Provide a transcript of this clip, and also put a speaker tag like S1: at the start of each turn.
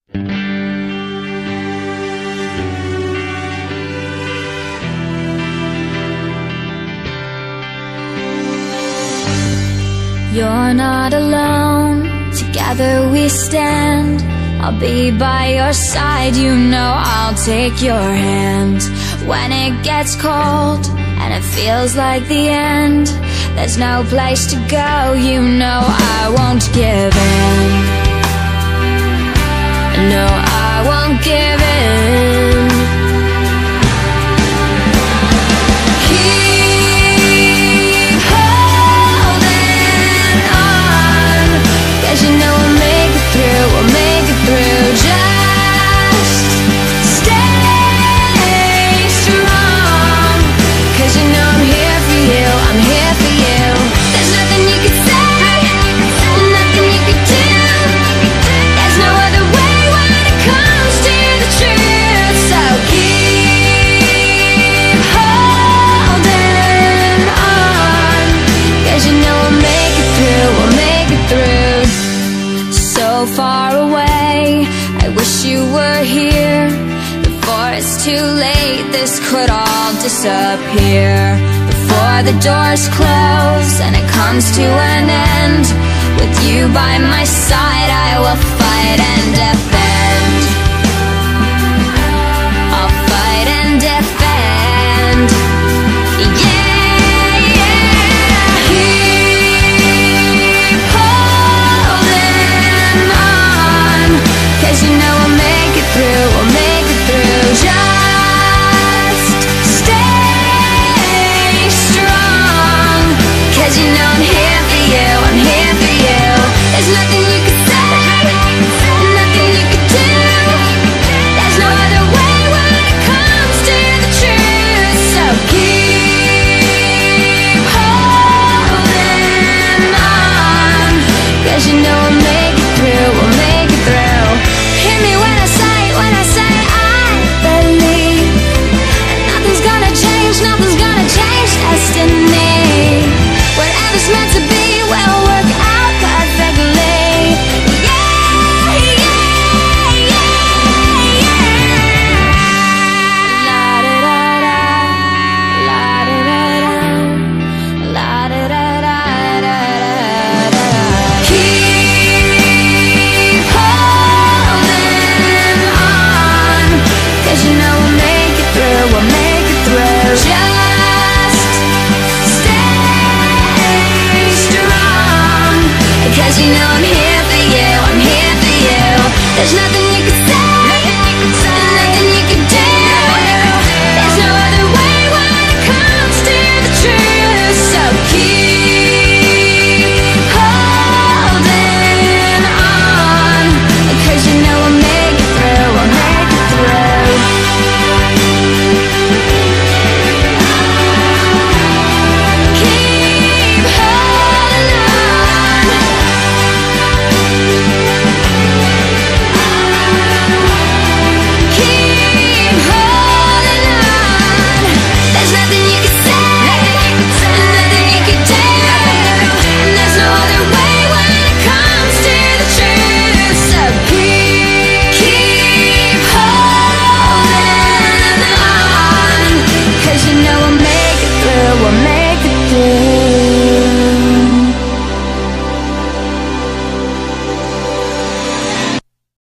S1: You're not alone, together we stand. I'll be by your side, you know I'll take your hand. When it gets cold and it feels like the end, there's no place to go, you know I won't give in. No, I won't give in. Keep holding on, 'cause you know we'll make it through, we'll make it through. Just stay strong, 'cause you know I'm here for you, I'm here for you. There's nothing you can say, nothing you can do. There's no other way when it comes to the truth. So keep holding on, 'cause you know we'll make it through, we'll make it through. So far away, I wish you were here. Before it's too late, this could all disappear. Before the doors close and it comes to an end, with you by my side I will